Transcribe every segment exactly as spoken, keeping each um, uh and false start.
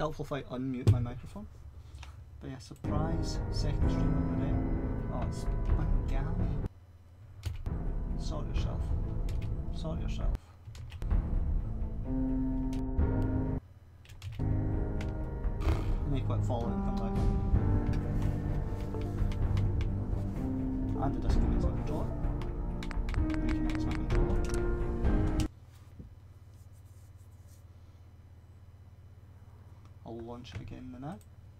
helpful if I unmute my microphone. But yeah, surprise second stream of the day. Oh, it's Bangami. Sort yourself. Sort yourself. Let me quick follow and come back. And it disconnects my controller. Reconnects my controller. I'll launch it again now.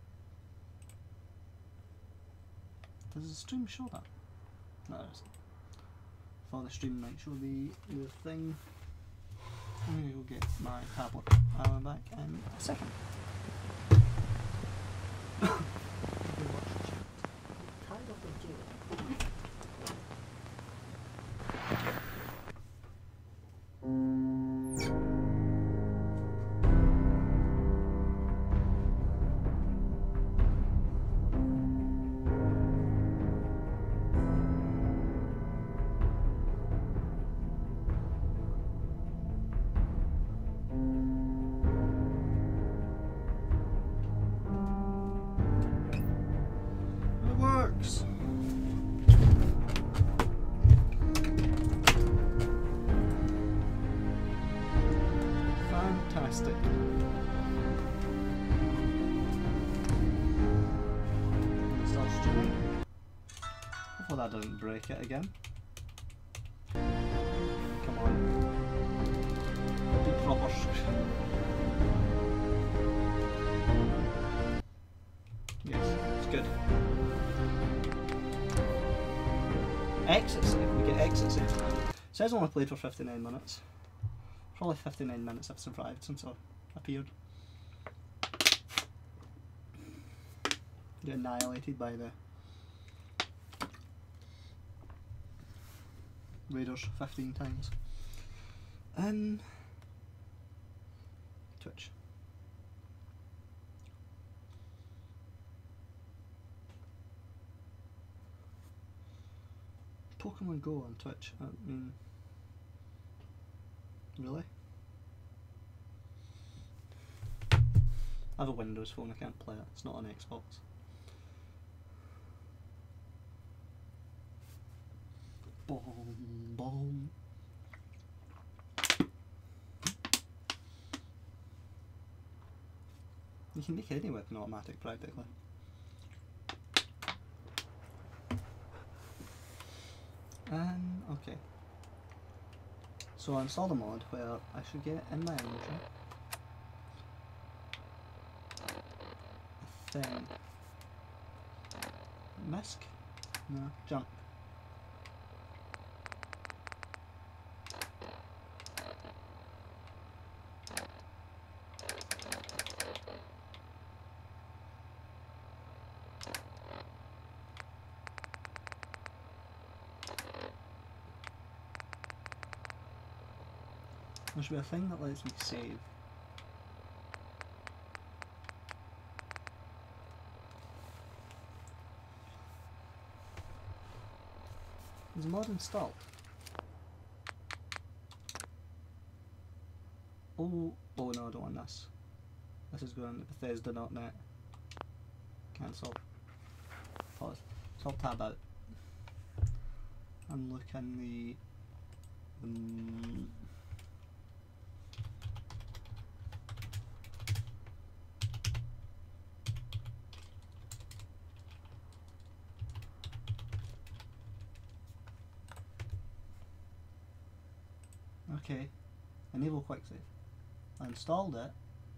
Does the stream show that? No, it doesn't. Thought the stream might show the, the thing. I'm gonna go get my tablet. I'll be back in a second. That doesn't break it again. Come on. Do proper Yes, it's good. Exit save. We get exit save now. It says I only played for fifty-nine minutes. Probably fifty-nine minutes I've survived since I appeared. Get annihilated by the Raiders fifteen times. Um, Twitch. Pokemon Go on Twitch. I mean, really? I have a Windows phone, I can't play it. It's not on Xbox. Boom, boom. You can make any weapon automatic practically. Um, okay. So I installed a mod where I should get in my inventory a thing. Misk? No, junk. There should be a thing that lets me save. Is the mod installed? Oh, oh no, I don't want this. This is going to Bethesda dot net. Cancel. Pause. So I'll tab out and look in the. Um, Okay, enable quick save. I installed it.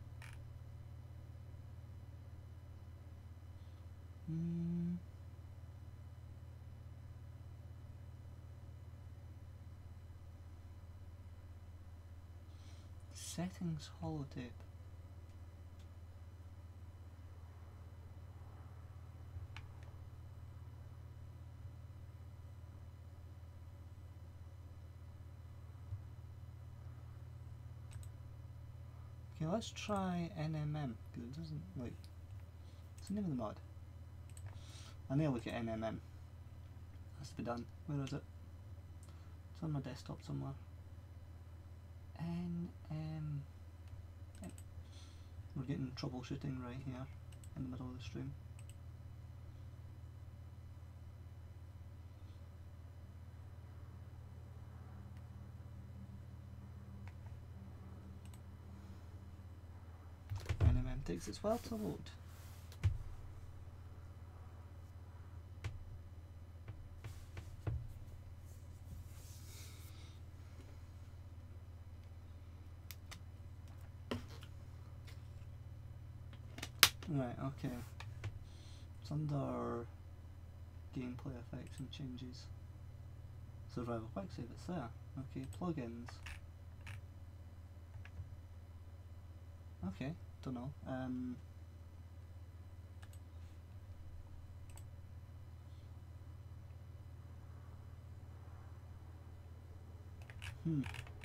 Mm. Settings holotape. Okay, let's try N M M, because it doesn't, like, what's the name of the mod? I need to look at N M M. It has to be done. Where is it? It's on my desktop somewhere. N M M. We're getting troubleshooting right here in the middle of the stream. N M M takes its while to load. Right, okay. It's under gameplay effects and changes. Survival quick save, it's there. Okay, plugins. Okay, don't know. Um, hmm.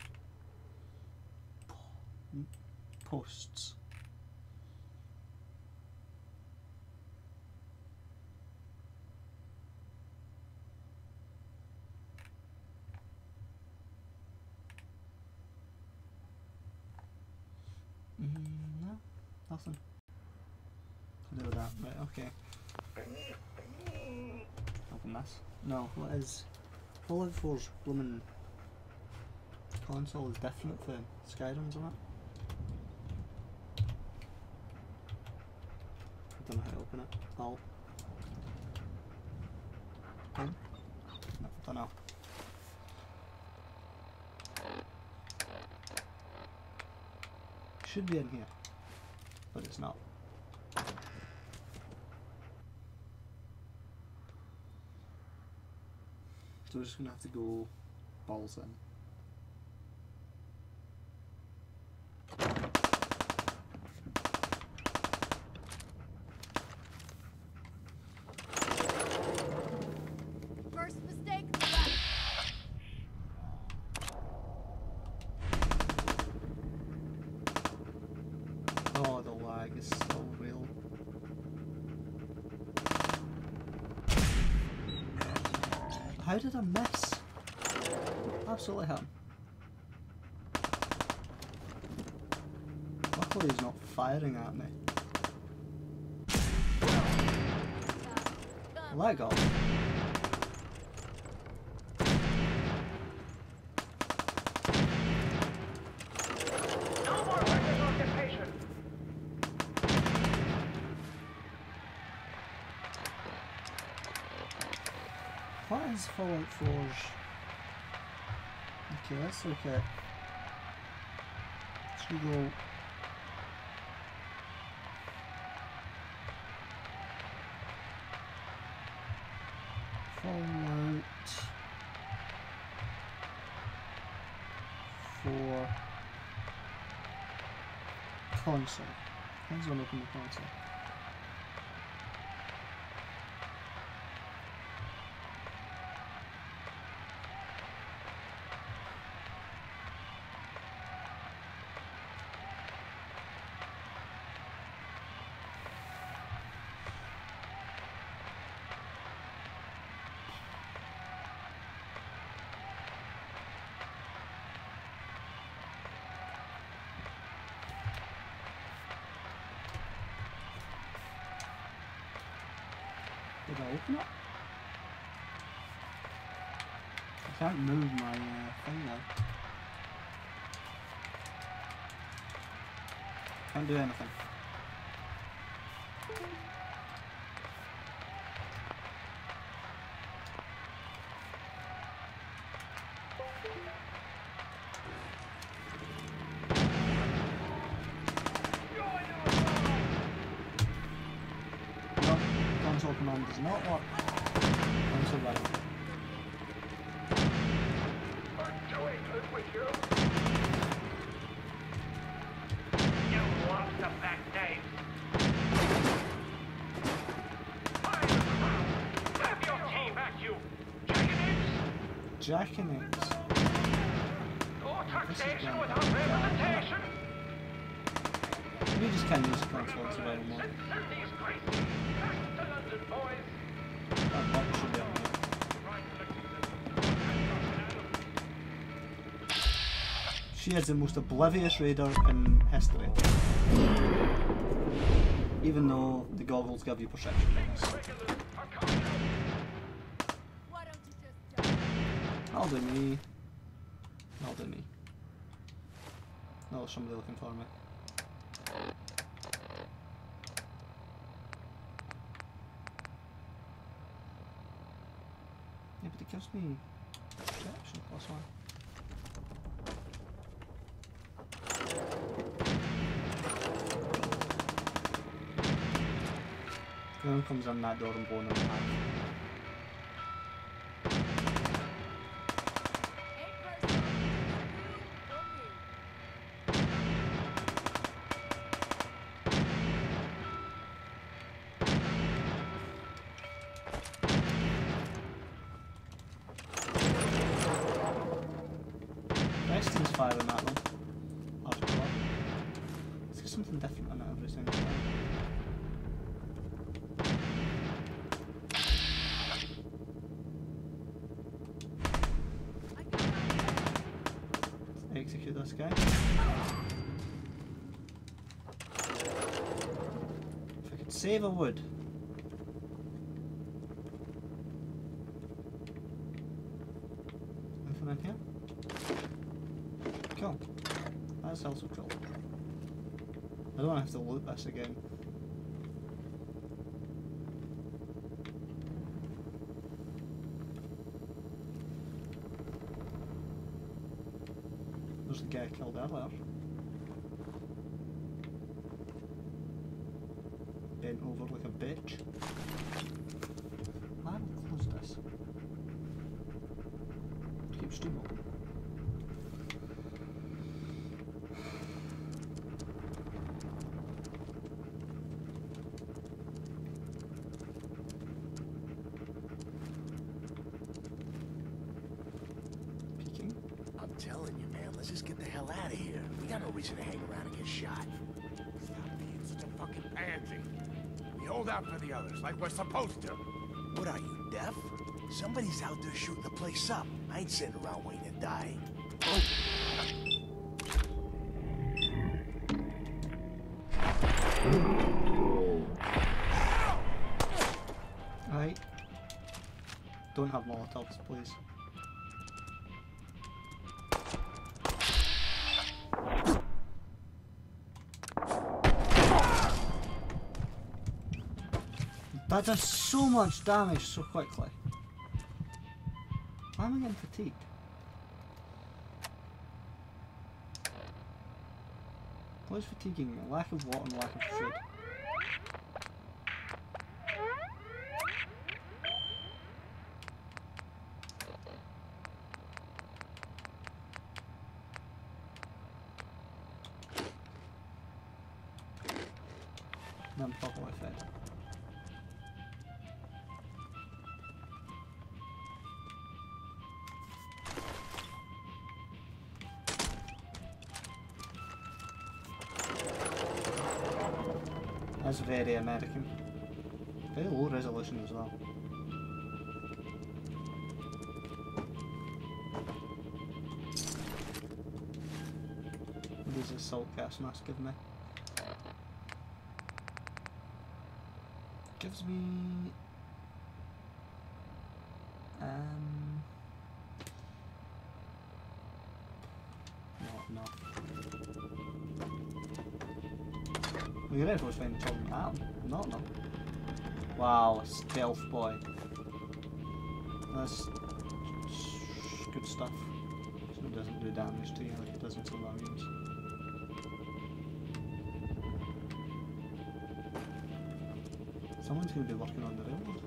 Posts. Mm, no, nothing. To do with that, right, okay. Open this. No, what is Fallout four's blooming console is different from Skyrim's, isn't it? I don't know how to open it. Alt. Pen? No, don't know. Should be in here, but it's not. So we're just gonna have to go balls in. First mistake. Oh, the lag is so real. How did I miss? Absolutely him. Luckily he's not firing at me. Leg off. No more weapon occupation. What is Fallout four's? Okay, let's look at. Should we go? Fallout four console. How's one open the console? Did I open it? I can't move my uh, thing now. Can't do anything. No, console command does not work. I'm surviving. Aren't doing good with you. You lost the back days. Fire the crowd. Have your key back, you jackanapes. Jackanapes. Go This is taxation going without down. representation. We just can't use the console in survival mode. six thirty is crazy. Back to London, boys. That button should be on here. She is the most oblivious raider in history. Even though the goggles give you perception bonus. That'll do me. That'll do me. No, there's somebody looking for me. Yeah, but it gives me perception plus one. Everyone comes in that door and blowing them back. Preston's firing at them. After all. Let's get something different on every single time. Execute this guy. If I could save a wood. Anything in here? Cool. That's also cool. I don't want to have to loot this again. There's the guy I killed earlier. Bent over like a bitch. I will close this. Keep stream open. I'm telling you, man, let's just get the hell out of here. We got no reason to hang around and get shot. Stop being such a fucking pansy. We hold out for the others like we're supposed to. What are you, deaf? Somebody's out there shooting the place up. I ain't sitting around waiting to die. Oh. Right. Don't have Molotovs, please. That does so much damage so quickly. Why am I getting fatigued? What is fatiguing me? Lack of water and lack of food. And I'm properly fed. That's very American. Very low resolution as well. What does this salt gas mask give me? Gives me um not enough. We're ready for find something now. Not enough. Wow, stealth boy. That's good stuff. So it doesn't do damage to you like it does in some games. Someone's going to be working on the railroad.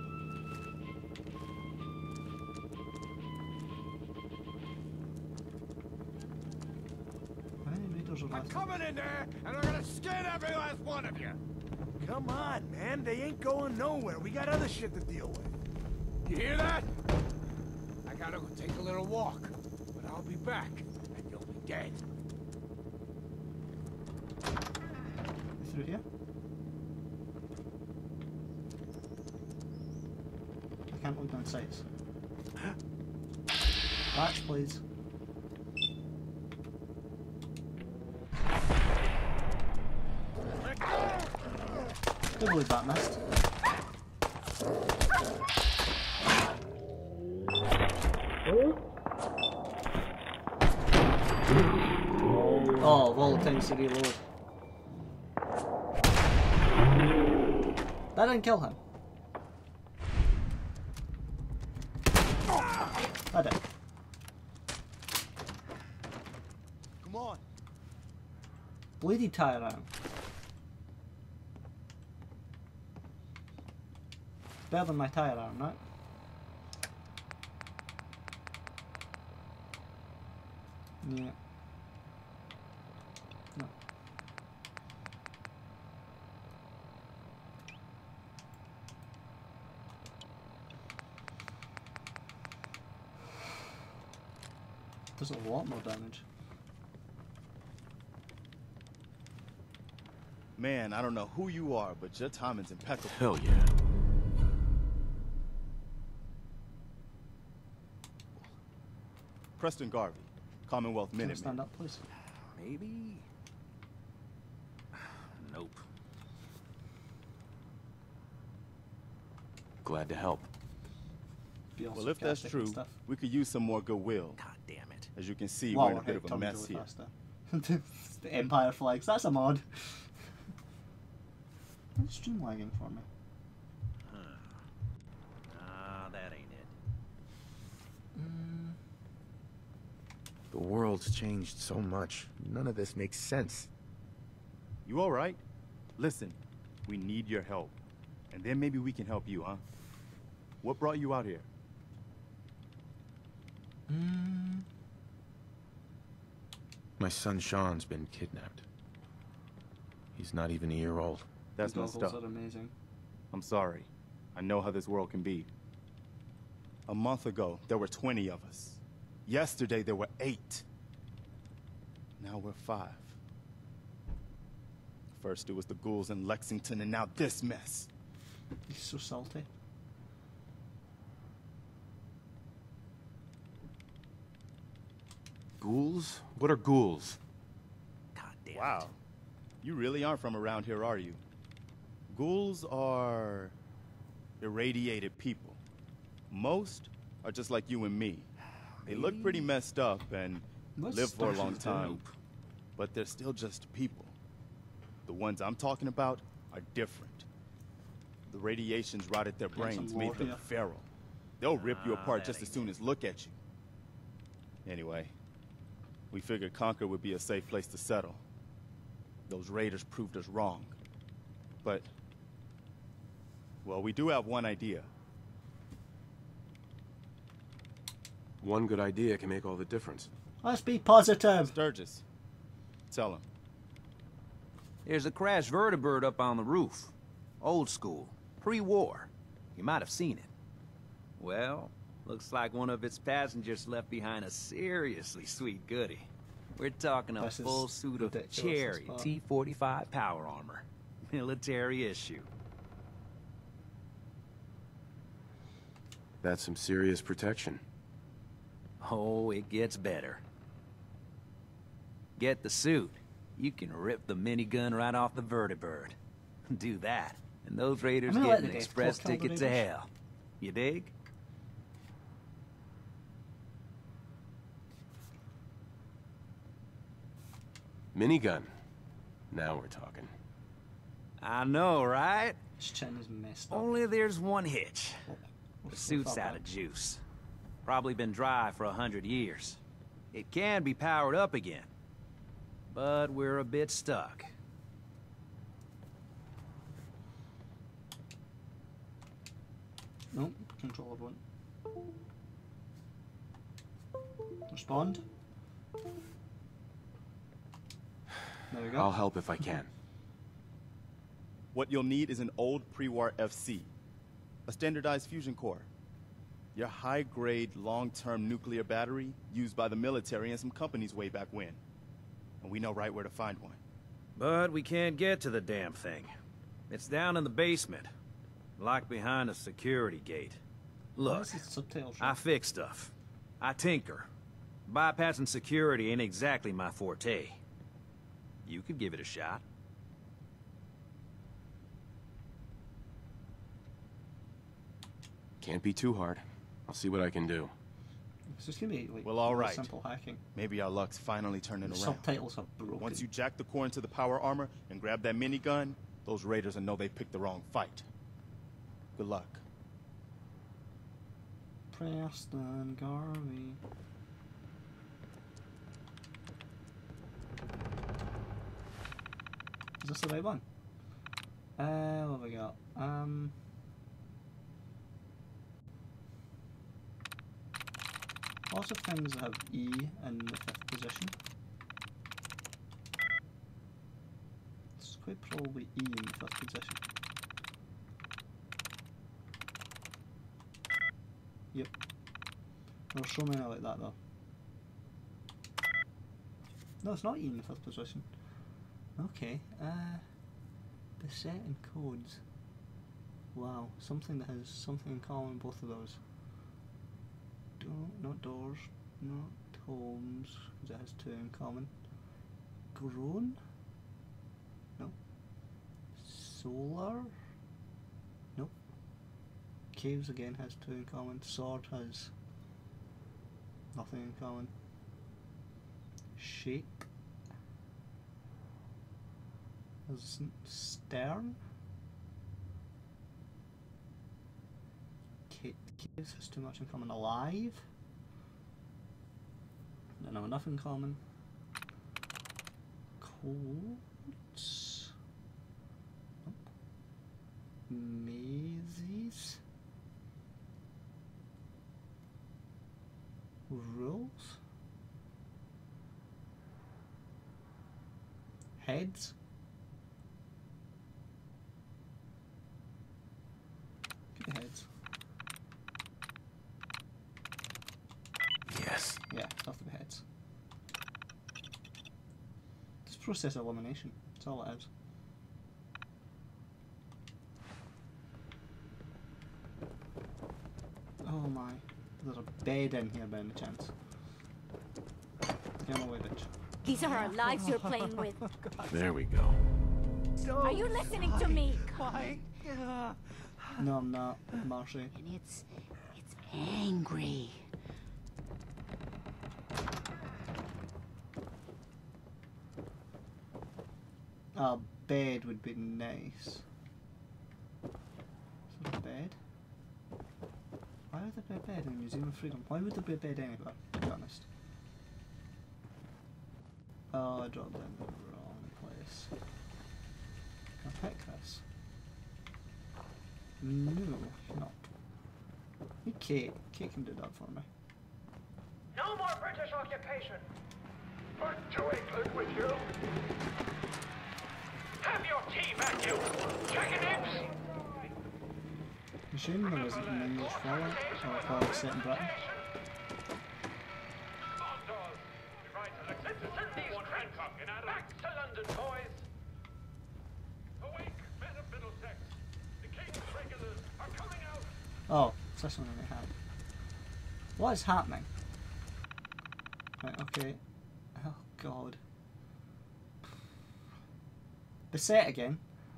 How many raiders are I'm left? coming in there, and I'm gonna skin every last one of you. Come on, man. They ain't going nowhere. We got other shit to deal with. You hear that? I gotta go take a little walk, but I'll be back, and you'll be dead. Through here? I can't look down sights. Latch, please. I believe that missed. Oh, of all the times to reload. That didn't kill him. I did. Come on. Bleedy tire iron. Better than my tire iron, right? Yeah. No. Does a lot more damage. Man, I don't know who you are, but your timing's impeccable. Hell yeah. Preston Garvey, Commonwealth Can you Minuteman. stand up, please? Maybe? Nope. Glad to help. Be all Well, if that's sarcastic and true, stuff. we could use some more goodwill. God damn it. As you can see, Wow, we're in a okay, bit of a tell me to mess do it here. faster. The Empire flags, that's a mod. It's stream lagging for me. Huh. Nah, that ain't it. Mm, The world's changed so much. None of this makes sense. You all right? Listen, we need your help. And then maybe we can help you, huh? What brought you out here? mm, My son Sean's been kidnapped. He's not even a year old. That's the messed goggles up. are amazing. I'm sorry. I know how this world can be. A month ago, there were twenty of us. Yesterday, there were eight. Now we're five. First, it was the ghouls in Lexington, and now this mess. He's so salty. Ghouls? What are ghouls? God damn Wow. You really aren't from around here, are you? Ghouls are irradiated people. Most are just like you and me. They look pretty messed up and What's live for a special long to time, but they're still just people. The ones I'm talking about are different. The radiation's rotted their some brains, lore made them here. feral. They'll rip you Ah, apart that just as ain't soon as look at you. Anyway, we figured Concord would be a safe place to settle. Those raiders proved us wrong. But, well, we do have one idea. One good idea can make all the difference. Let's be positive. Sturgis, tell him. There's a crashed vertibird up on the roof. Old school. Pre-war. You might have seen it. Well, looks like one of its passengers left behind a seriously sweet goodie. We're talking a This is full suit of ridiculous, cherry this part. T forty-five power armor. Military issue. That's some serious protection. Oh, it gets better. Get the suit. You can rip the minigun right off the vertibird. Do that, and those raiders I'm gonna get let an the express Death Claw kill the ticket to raiders. hell. You dig? Minigun. Now we're talking. I know, right? His chin is messed up. Only there's one hitch. The What's suit's that out of juice. Probably been dry for a hundred years. It can be powered up again. But we're a bit stuck. Nope, controller won't. Respond. There we go. I'll help if I can. What you'll need is an old pre-war F C, a standardized fusion core, your high-grade, long-term nuclear battery used by the military and some companies way back when. And we know right where to find one. But we can't get to the damn thing. It's down in the basement. Locked behind a security gate. Why Look, is his subtitles I wrong? fix stuff. I tinker. Bypassing security ain't exactly my forte. You could give it a shot. Can't be too hard. I'll see what I can do. It's just gonna be like Well, all real right. simple hacking. Maybe our luck's finally turning The around. subtitles are broken. Once you jack the core into the power armor and grab that minigun, those raiders will know they picked the wrong fight. Good luck. Preston Garvey. Is this the right one? Uh, what have we got? Um. Lots of things that have E in the fifth position. It's quite probably E in the fifth position. Yep. There's so many like that though. No, it's not E in the fifth position. Okay, uh, besetting codes. Wow, something that has something in common, both of those. Do not doors, not homes, because it has two in common. Grown? No. Solar? Nope. Caves again has two in common. Sword has nothing in common. Shape has stern. Caves has too much in common. Alive? No, no, nothing in common. Codes? Nope. Mazes? Rules? Heads? Could be heads. Yes. Yeah, stuff to be heads. Just process elimination. That's all it is. Oh my. There's a bed in here by any chance. Get away, bitch. These are our lives you're playing with. There we go. Are you listening to me? No, I'm not, Marshy. And it's... it's angry. A bed would be nice. Is there a bed? Why would there be a bed in the Museum of Freedom? Why would there be a bed anywhere, to be honest? Oh, I dropped in the wrong place. Can I pick this? No, not. Hey, Kate. Kate can do that for me. No more British occupation! Back to England with you! Have your tea back, you jackanapes! Assume there isn't an English fella or a fella set in Britain. Back to London, boys! Awake, men of Middlesex! The King's regulars are coming out! Oh, it's this one I had. What is happening? Right, okay. Oh god. Beset again.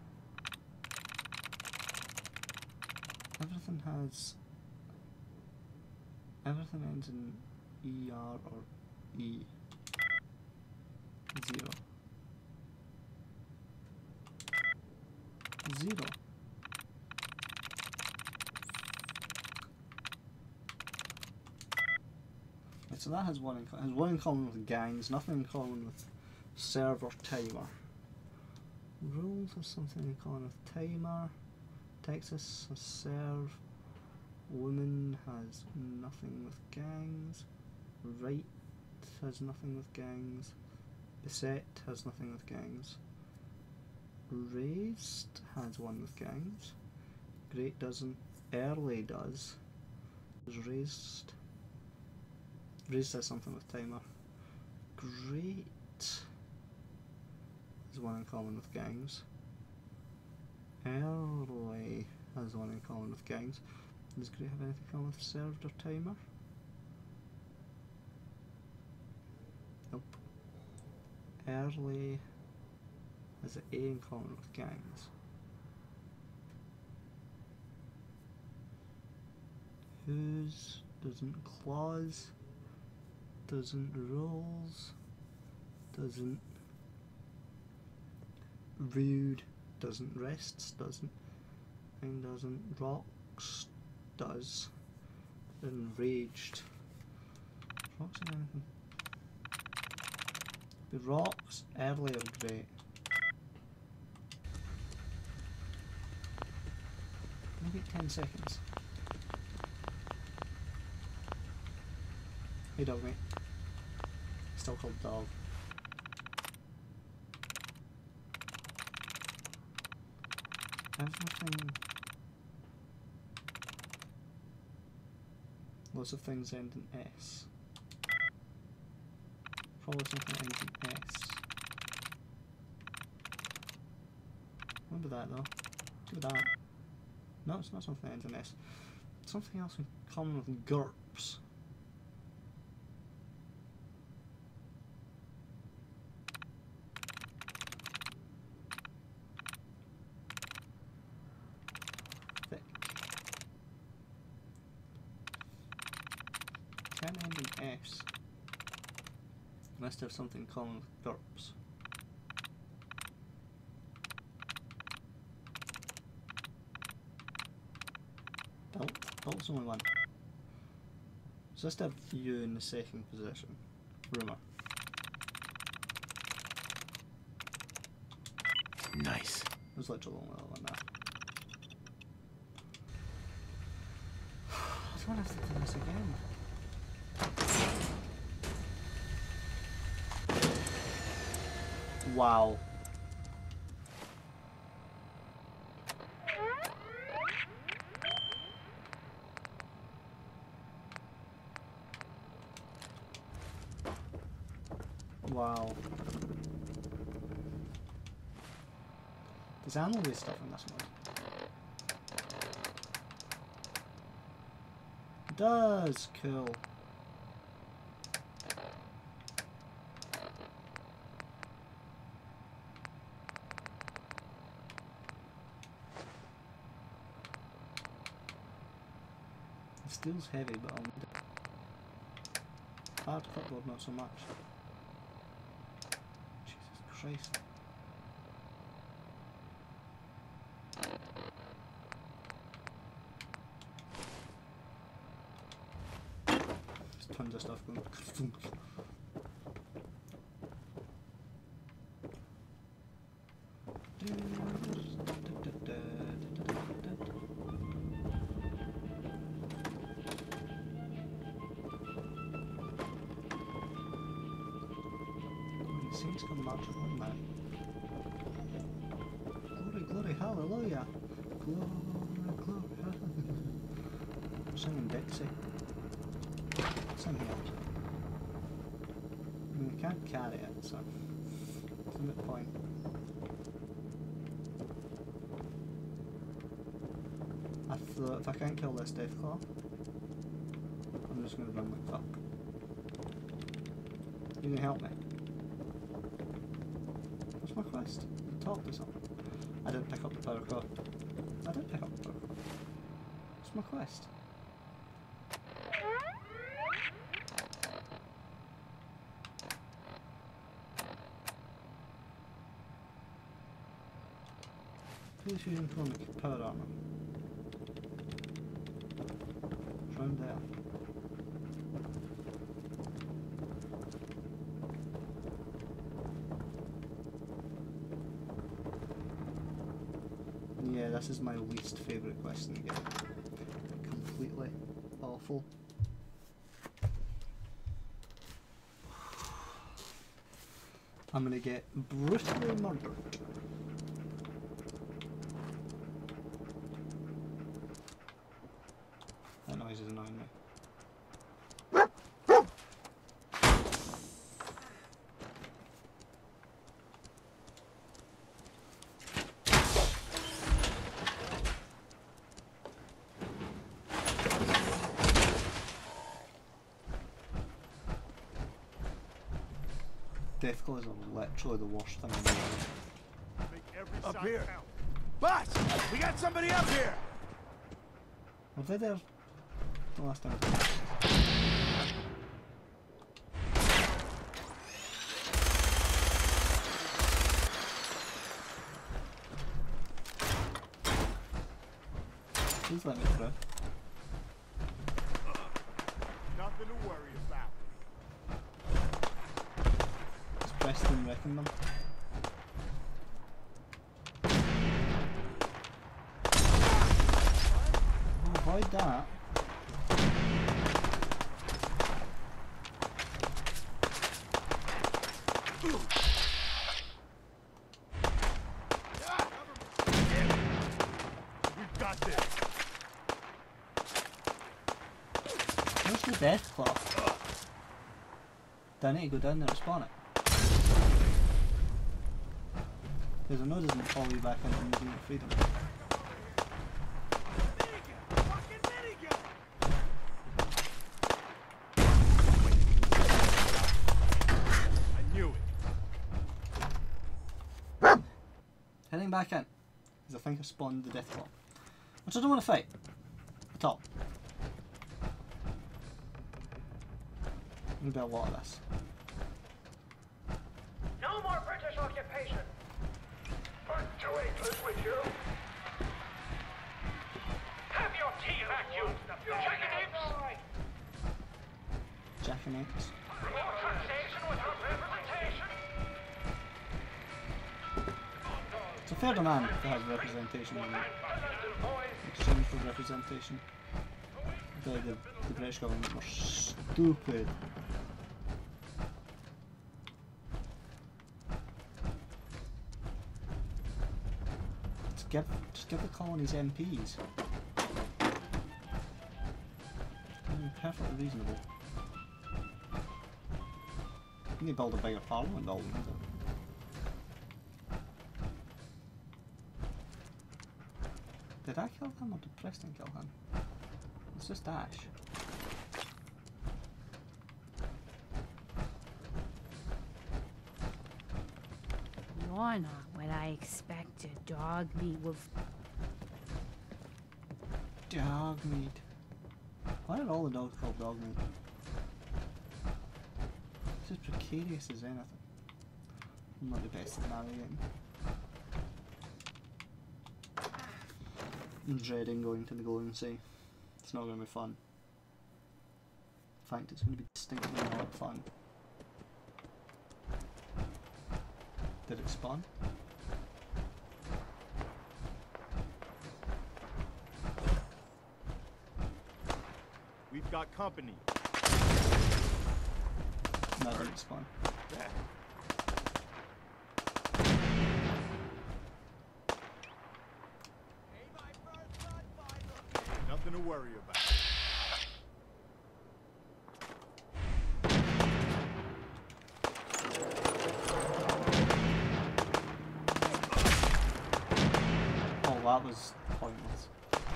Everything has... Everything ends in E R or E. Zero. Zero. Right, so that has one in common. Has one in common with gangs, nothing in common with server timer. Rules has something in common with timer. Texas has serve. Woman has nothing with gangs. Right has nothing with gangs. Beset has nothing with gangs. Raised has one with gangs. Great doesn't. Early does. Is raised. Raised has something with timer. Great has one in common with gangs. Early has one in common with gangs. Does Great have anything in common with served or timer? Nope. Early has an A in common with gangs. whose, doesn't claws, doesn't rules, doesn't rude, doesn't rests, doesn't, and doesn't rocks, does, enraged. Rocks and anything. The rocks earlier great. Maybe ten seconds. Hey dog mate. Still called dog. Everything. Lots of things end in S. Probably something that ends in S. Remember that though. Do that. No, it's not something that ends in S. Something else in common with GURPS. Thick. Can't end in S. Must have something in common with GURPS. Belt. Belt's only one. So let's have you in the second position. Rumour. Nice. There's literally only one there. I don't have to do this again. Wow. Wow. There's animal waste stuff in this one. It does, cool. The steel's heavy, but I'll need it. Hard cupboard, not so much. Jesus Christ. There's tons of stuff going. Saints come marching home now. Glory, glory, hallelujah. Glory, glory, hallelujah. I'm singing Dixie. Something else. I mean, we can't carry it, so it's a moot point. I thought if I can't kill this Deathclaw, I'm just gonna run like fuck. You can help me. My quest. The top is on. I didn't pick up the power core. I did pick up the power core. What's my quest? Please fusion chromic power armor. It's round there. Yeah, this is my least favourite quest in the game. Completely awful. I'm gonna get brutally murdered. That noise is annoying me. Deathclaw is literally the worst thing in the world. Up here. Boss! We got somebody up here! Were they there? The last time. Please let me through. Nothing to worry about. Is Preston wrecking them? Oh, avoid that. We've got this. Where's the death claw? Do I need to go down there and spawn it? Because I know it doesn't follow you back into the Museum of Freedom. I knew it. Heading back in. Because I think I've spawned the death claw. Which I don't want to fight. At all. There'll be a lot of this. No more British occupation. Put two acres with you. Have your tea vacuumed. Jackanapes. Jackanapes. More taxation without representation. It's a fair demand if it has representation in it. Exchange for representation. The, the, the British government were stupid. Just give, just give the colonies M Ps. I mean, perfectly reasonable. You need to build a bigger parliament building, is it? Did I kill him or did Preston kill him? It's just Ash. You're not what I expected. Dog meat will. Dog meat. Why are all the dogs called dog meat? It's as precarious as anything. I'm not the best at navigating. I'm dreading going to the Golden Sea. It's not going to be fun. In fact, it's going to be distinctly not fun. Did it spawn? We've got company. No, it didn't spawn. Nothing to worry about. Oh, that was pointless.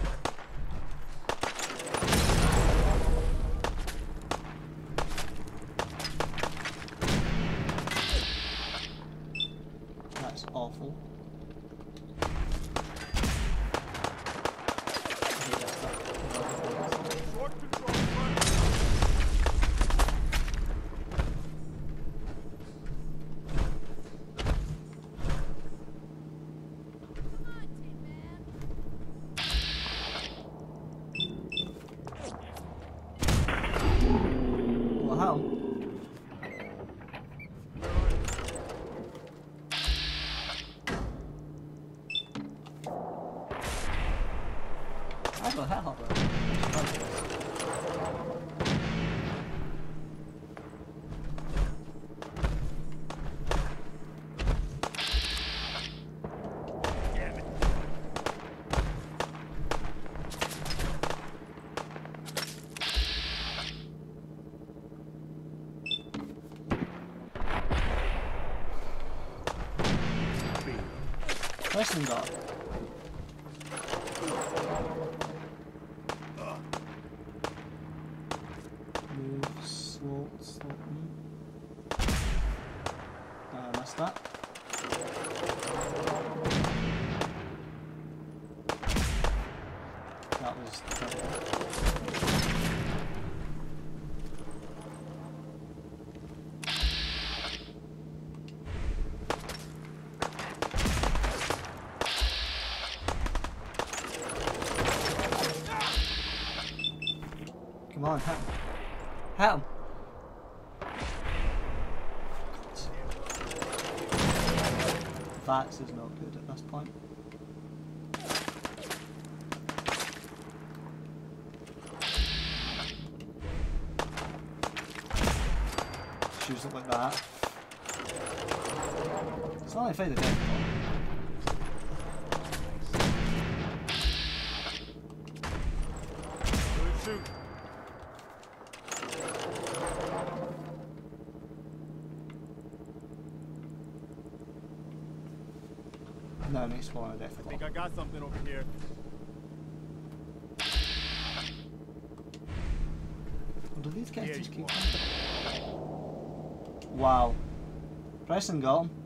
That's awful. Short control, front. Well, how? How the hell? Damn it. Preston got it. Move, slow, slow. Uh, missed that. That was. on, hit him. Hit him. Vats is not good at this point. Shoes look like that. It's not like fight the dead. No, next spawn a death claw. I think I got something over here. Well, do these guys Here just you keep Wow. Preston got him.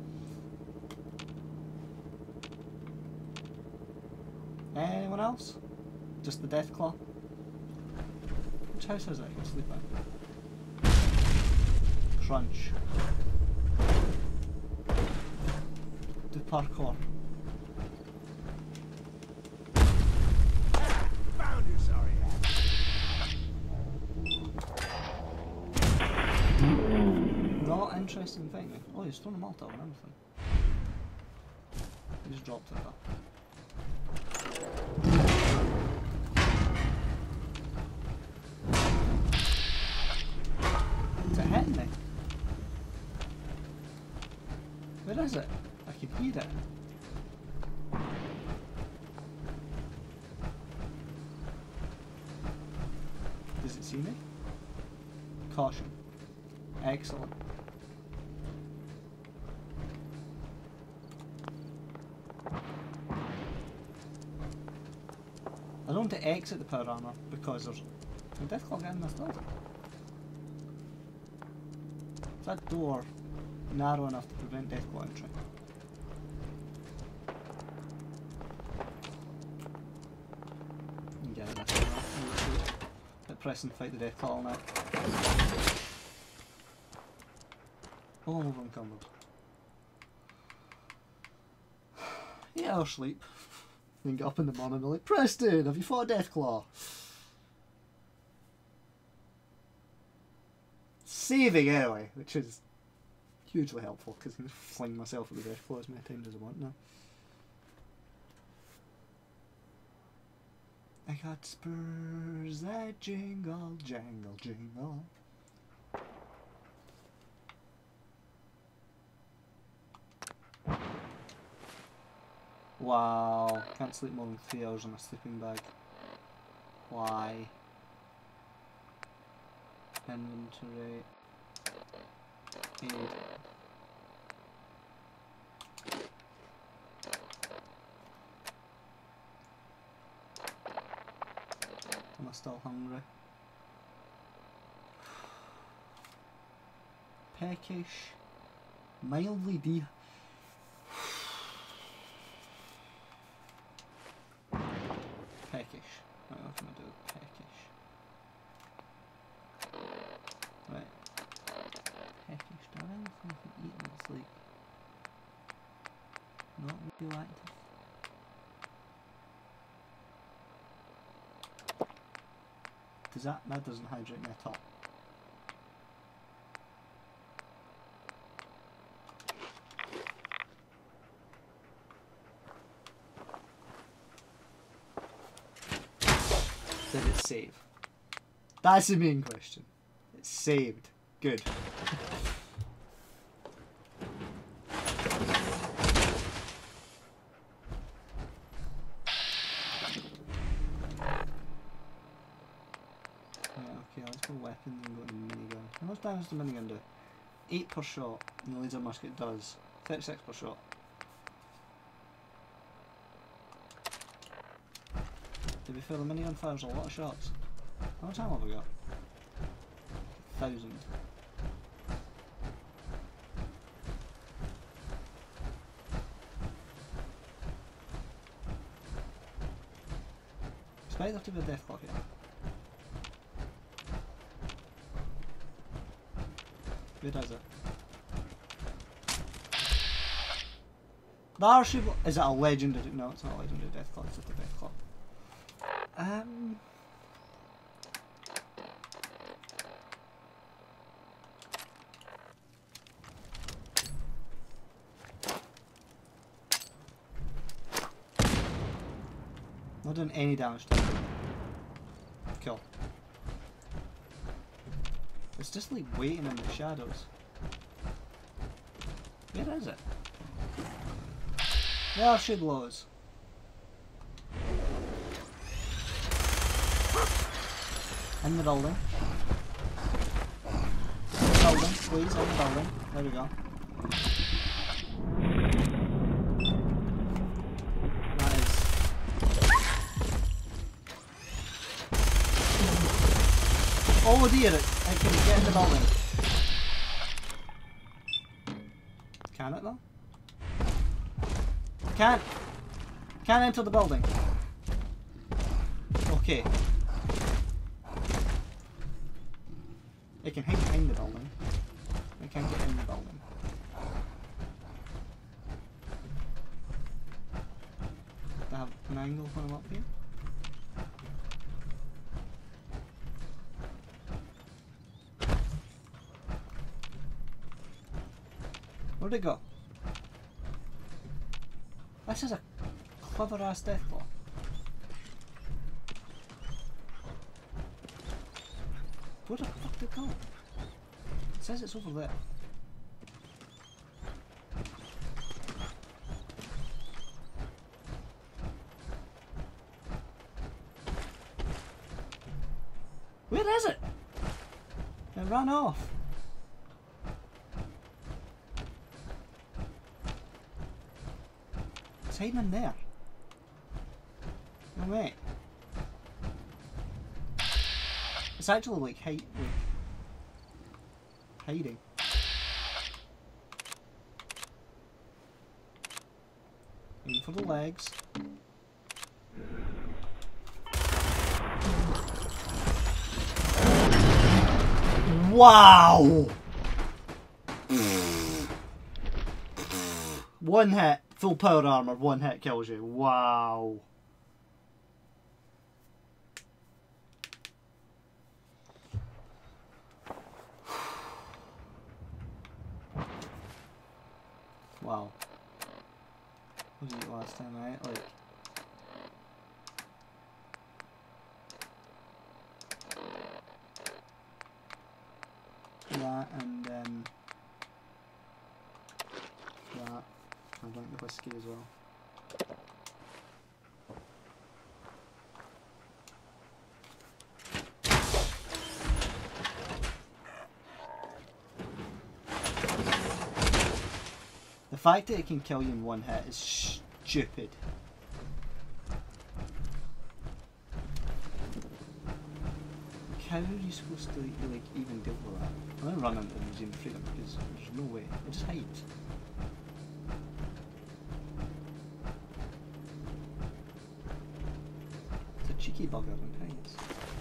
Anyone else? Just the death claw? Which house is it I can sleep in? Crunch. Do parkour. Found you, sorry ass. Not interested in fighting me. Oh, he's thrown a Molotov and everything. He just dropped it though. Is it hitting me? Where is it? I can hear it. Does it see me? Caution. Excellent. I don't want to exit the power armor because there's a Deathclaw guy in this building. Is that door narrow enough to prevent Deathclaw entry? Yeah, that's enough. Let Preston fight the Deathclaw now. Oh, I'm encumbered. Eight hours sleep. Then get up in the morning and be like, Preston, have you fought a Deathclaw? Saving anyway, which is hugely helpful because I can just fling myself at the Deathclaw as many times as I want now. I got spurs that jingle, jangle, jingle. Wow, can't sleep more than three hours on a sleeping bag. Why? Inventory. Aid. Am I still hungry? Peckish. Mildly de- Peckish. Right, what can I do with peckish? Right. Peckish. Do I have anything I can eat in my sleep? Not radioactive. Does that, that doesn't hydrate me at all. Did it save? That's the main question. It's saved. Good. Weapons and go to minigun. How much damage does the minigun do? eight per shot, and the laser musket does thirty-six per shot. To be fair, the minigun fires a lot of shots. How much ammo have I got? Thousand. Expect there to be a Deathclaw here. Where is it? The Archival. Is it a legendary? No, it's not a legendary Deathclaw, it's just a Deathclaw. Um. Not doing any damage to it. Cool. It's just like waiting in the shadows. Where is it? There she blows. In the building. In the building, please, in the building. There we go. That is... Oh dear, it, it can get in the building. Can it though? Can't. Can't enter the building. Okay. It can hide behind the building. It can't get in the building. Do I have an angle when I'm up here? Where'd it go? This is a clever ass Deathclaw. Where the fuck did it go? It says it's over there. Where is it? It ran off. It's hiding in there. No wait. It's actually like hide, like hiding. Aim for the legs. Wow! One hit, full power armor, one hit kills you. Wow. Wow. What was it last time, right? Like. That and then that. I want the whiskey as well. The fact that it can kill you in one hit is stupid. How are you supposed to like even deal with that? I'm gonna run into the Museum of Freedom because there's no way. It just hides. It's a cheeky bugger and hides.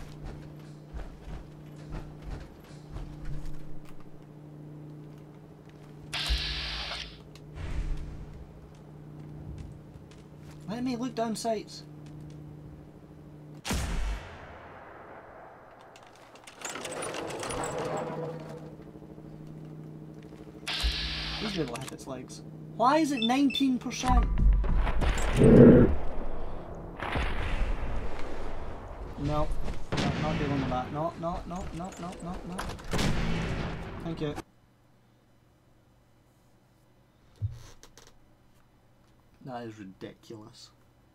Let me look down sights. Be able to hit its legs. Why is it nineteen percent? No, no, not dealing with that. No, no, no, no, no, no, no. Thank you. That is ridiculous.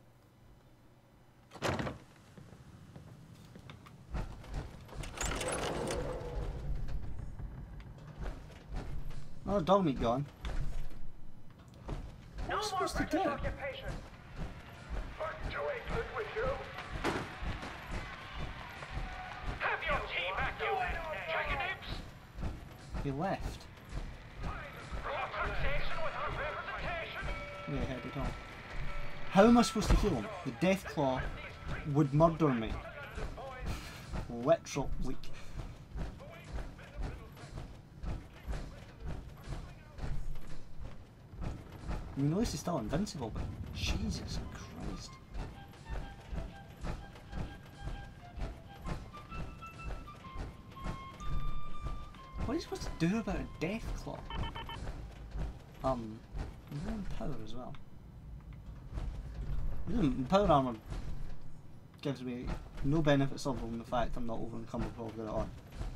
Oh, dog meat gone. What am I supposed to do? Fuck you ain't good with you. Have your tea back, you chicken nips. He left. Yeah, head it on. How am I supposed to kill him? The Deathclaw would murder me. Literal, like. I mean, at least he's still invincible, but Jesus Christ. What are you supposed to do about a Deathclaw? Um, he's on power as well. He's in power armor gives me no benefits other than the fact I'm not over encumbered while I've got it on.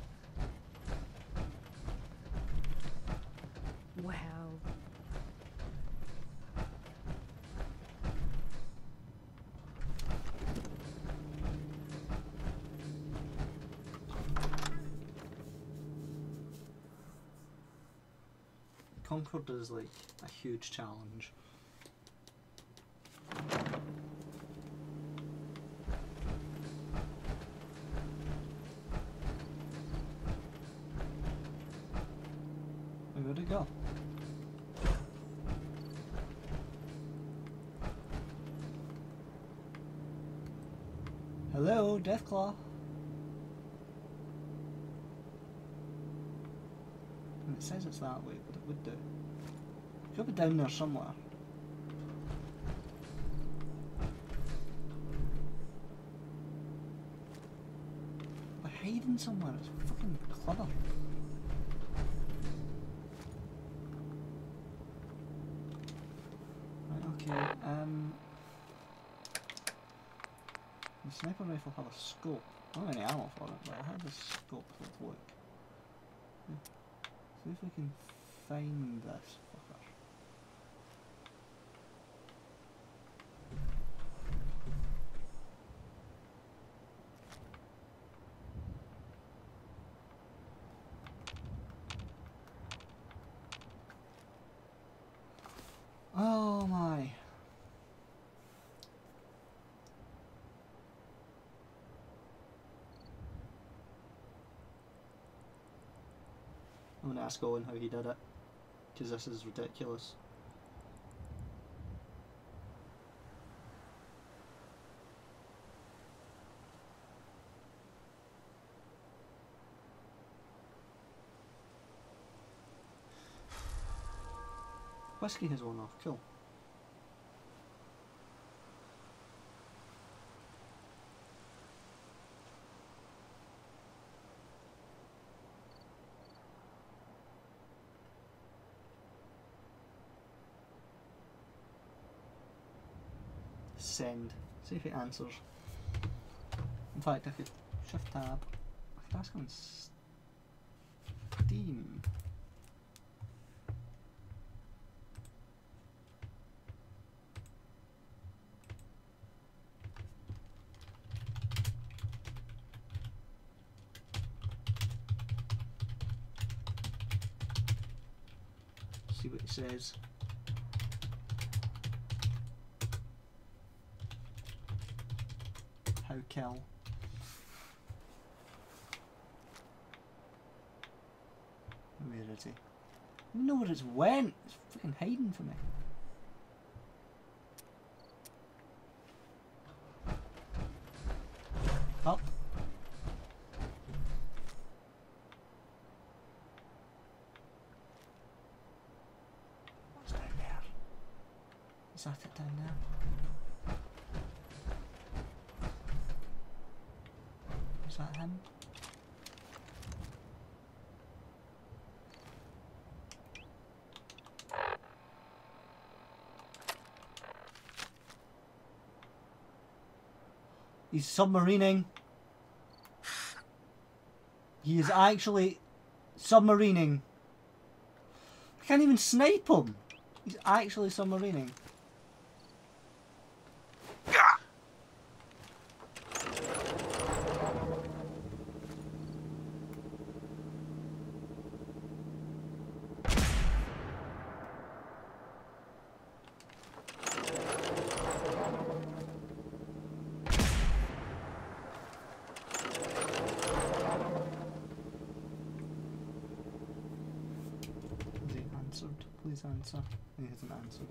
Well, Concord is like a huge challenge. Where'd it go? Hello, Deathclaw. And it says it's that way, but it would do. It could be down there somewhere. They're hiding somewhere, it's fucking clever. Right, okay, um... the sniper rifle have a scope. I don't have any ammo for it, but it has a scope, let's look. See if we can find this fucker. Oh my. I'm gonna ask Owen how he did it, because this is ridiculous. Whiskey has worn off, cool. Send. See if it answers. In fact, I could shift tab. I could ask him on Steam. See what it says. How kill. Where is he? I don't know where it's went. It's freaking hiding from me. Up. What's down there? Is that it down there? Is that him? He's submarining. He is actually submarining. I can't even snipe him. He's actually submarining. Please answer. He hasn't answered.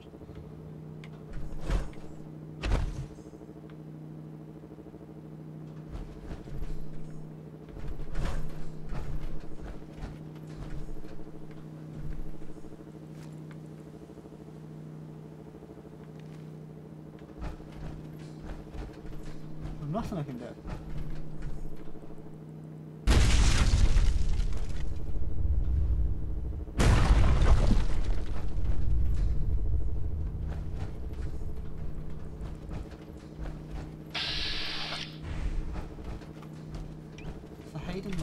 There's nothing I can do.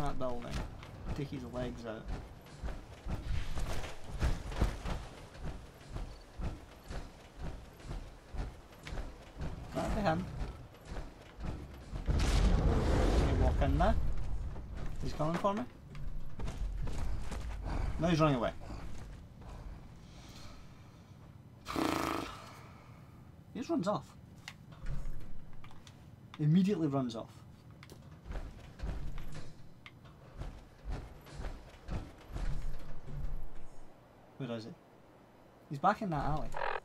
that building. Take his legs out. That'll be him. Can you walk in there? He's coming for me? No, he's running away. He just runs off. Immediately runs off. Where is he? He's back in that alley.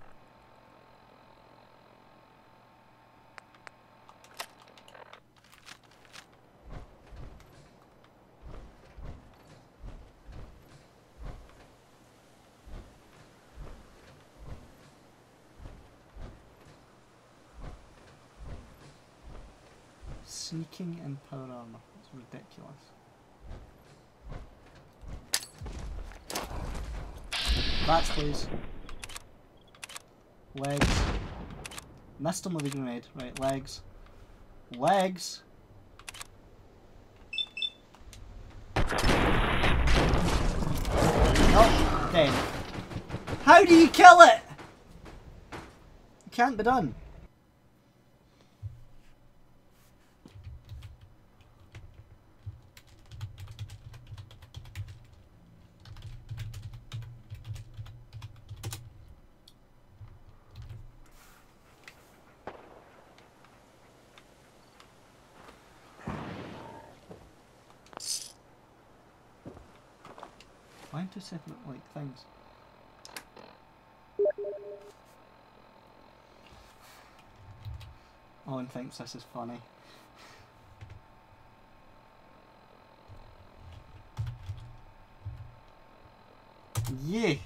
Sneaking and power armor. It's ridiculous. Bats, please. Legs. Missed him with a grenade. Right, legs. Legs! Oh, dead. How do you kill it? It can't be done. Why two separate, like, things? Owen thinks this is funny. Yeah!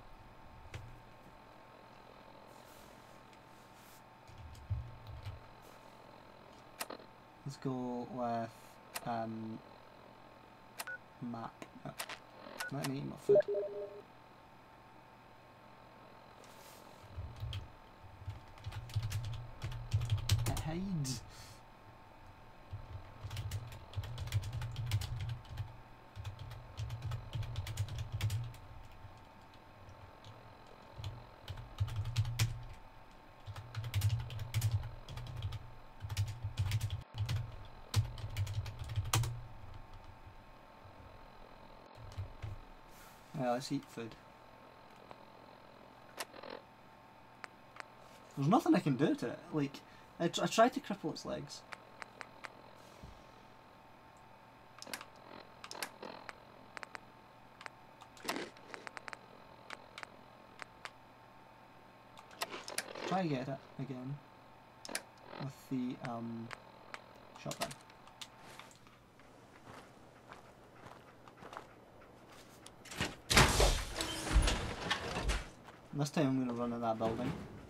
Let's go with, um, map. Oh. Let me eat my food. It hides. Yeah, let's eat food. There's nothing I can do to it. Like, I, tr I tried to cripple its legs. Try to get it again with the um, shotgun. This time I'm going to run in that building.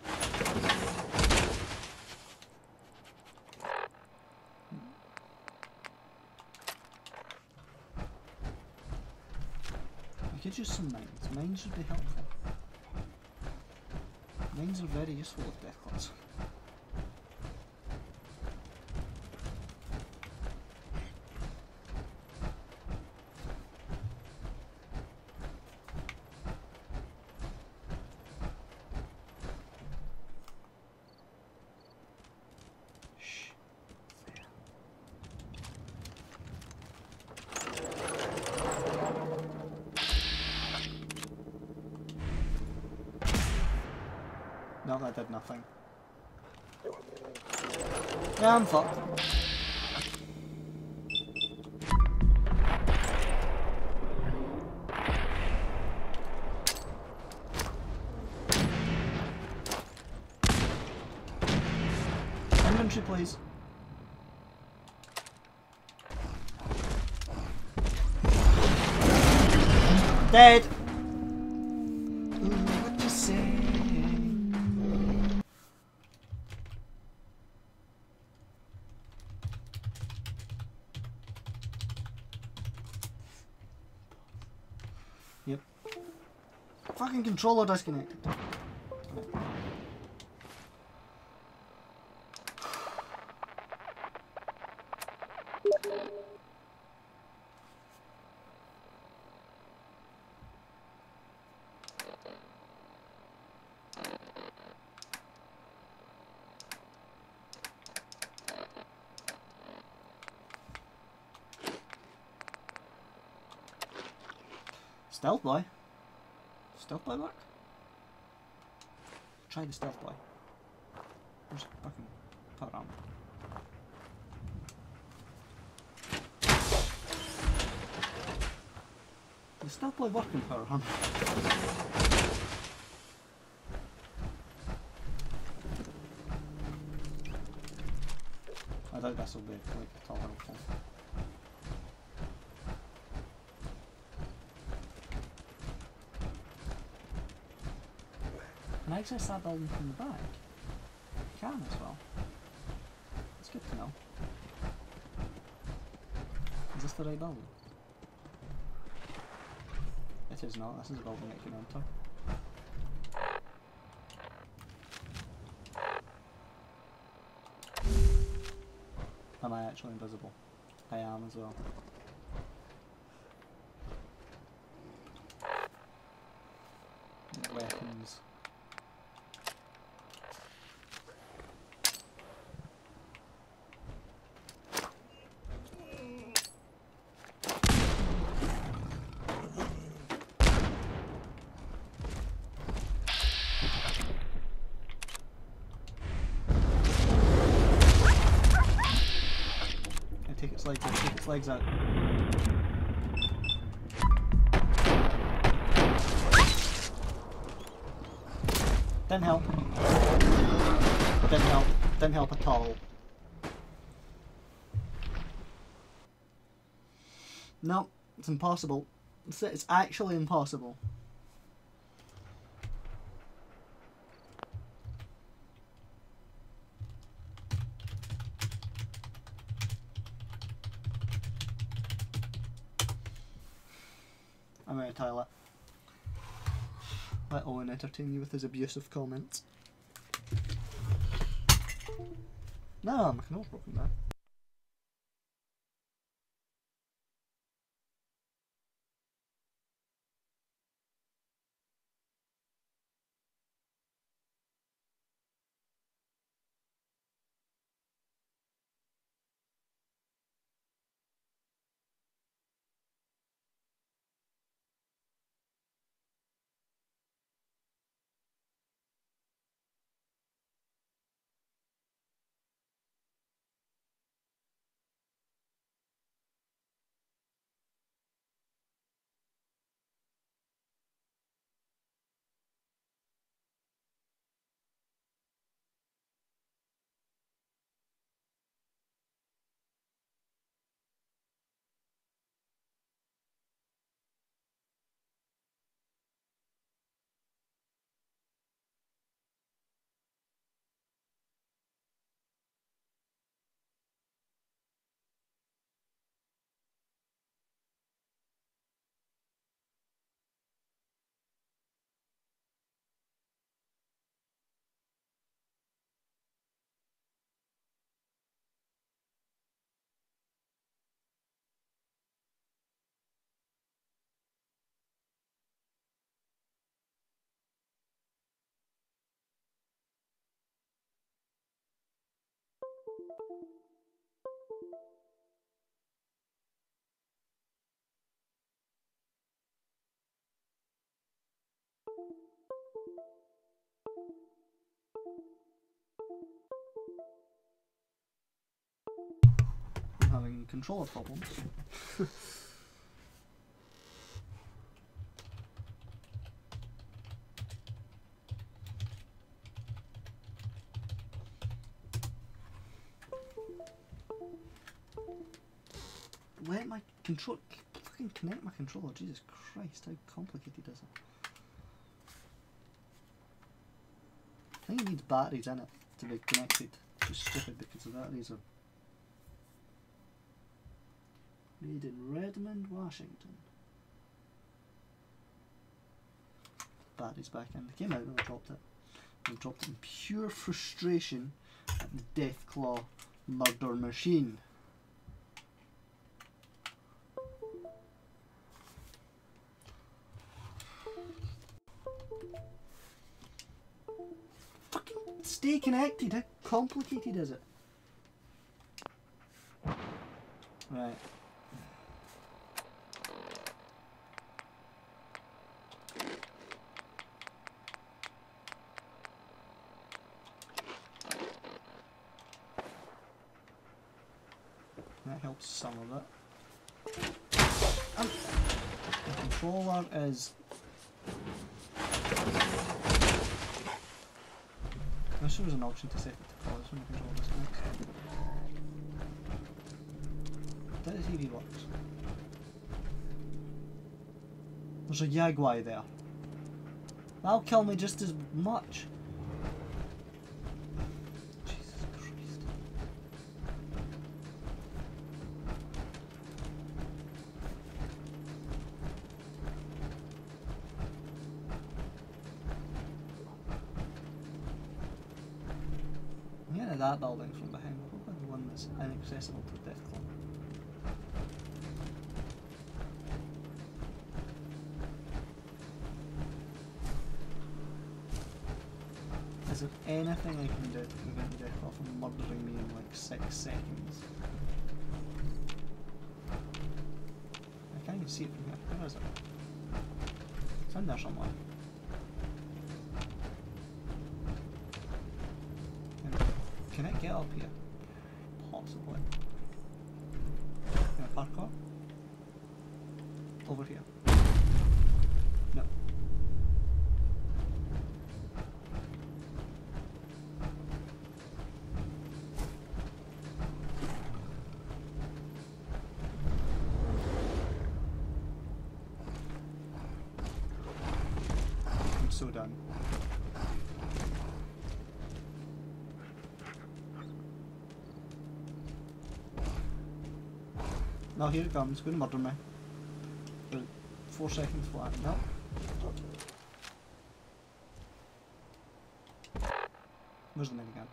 We could use some mines. Mines would be helpful. Mines are very useful with death claws. No, that did nothing. Yeah, I'm fucked. Inventory, please. Dead! Ooh, what you say? Yep. Fucking controller disconnected. Right. Stealth boy? Stealth boy work? Try the stealth boy. Where's the fucking power armor? The stealth boy working power armor. I doubt this will be like a tall thing. Can I access that building from the back? I can as well. That's good to know. Is this the right building? It is not, this is a building I can enter. Am I actually invisible? I am as well. Weapons. Take its legs out, take its legs out. Didn't help. Didn't help. Didn't help at all. No, it's impossible. It's, it's actually impossible. I'm out of toilet. Let Owen entertain you with his abusive comments. No, my canal's broken now. I'm having controller problems. Let my control fucking connect my controller. Jesus Christ, how complicated is it? I think it needs batteries in it to be connected. It's just stupid because the batteries are made in Redmond, Washington. Batteries back in. They came out and I dropped it. I dropped it in pure frustration at the Deathclaw murder machine. Fucking stay connected. How complicated is it? Right. helps some of it. Um, the controller is... I wish there was an option to set it to pause when the controller disconnects. That T V works. There's a Jaguar there. That'll kill me just as much. Jesus Christ. I'm getting at that building from behind. I'm hoping the one that's inaccessible to Death Club. Is there anything I can do to prevent Death Claw from murdering me in like six seconds? I can't even see it from here. Where is it? It's in there somewhere. Can, can it get up here? Possibly. Can I parkour? Over here. No. So done. Now here it comes, gonna murder me. About four seconds flat. No. Where's the minigun?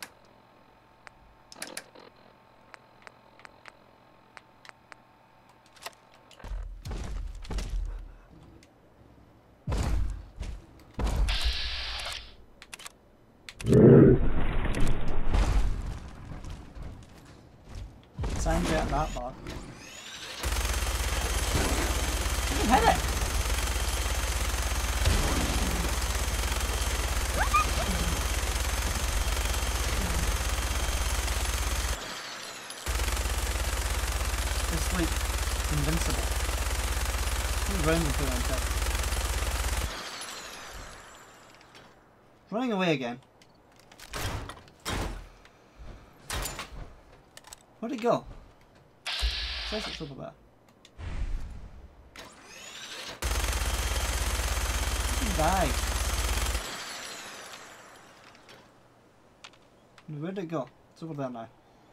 Sign get that back. You can hit it! It's like invincible. It's round and put on top. Running away again. Where'd it go? It says it's over there. Die. Where'd it go? It's over there now.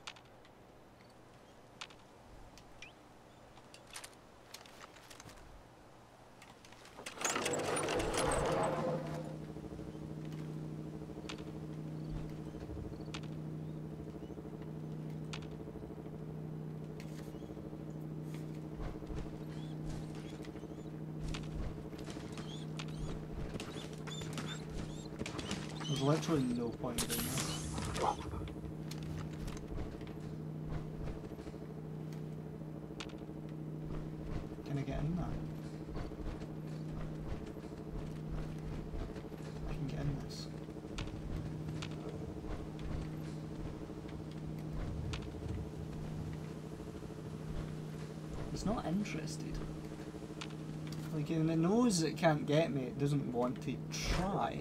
There's literally no point in this. Can I get in there? I can get in this. It's not interested. Like, and it knows it can't get me, it doesn't want to try.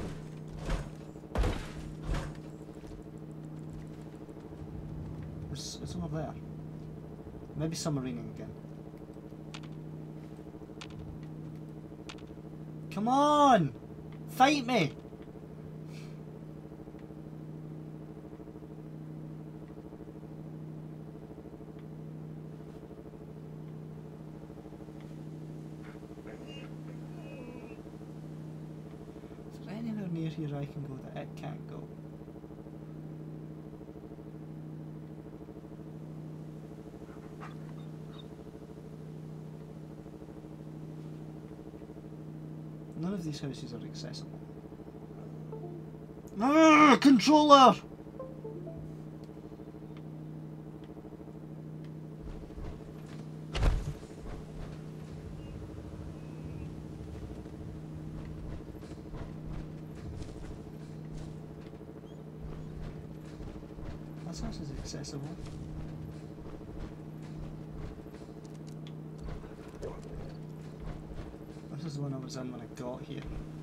It's, it's over there. Maybe submarining again. Come on! Fight me! Is there anywhere near here I can go that it can't go? None of these houses are accessible. Ah, controller! This house is accessible. was the one I was in when I got here.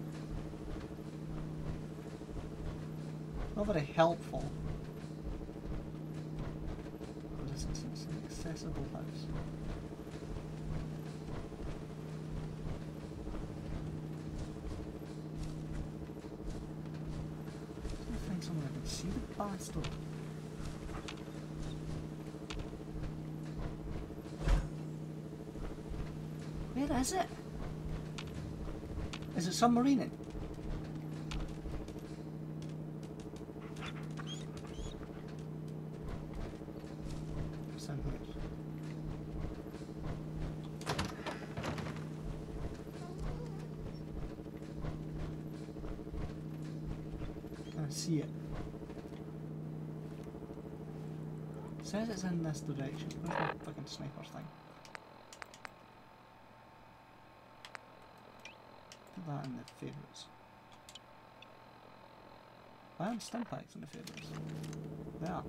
Not very helpful. But it's, it's, it's an accessible house. I'm trying to find somewhere I can see the bastard. Where is it? Is it submarining? It's in here. Can I see it? It says it's in this direction. Where's my fucking sniper thing? Put that in the favourites. Why aren't stimpaks in the favourites? They are.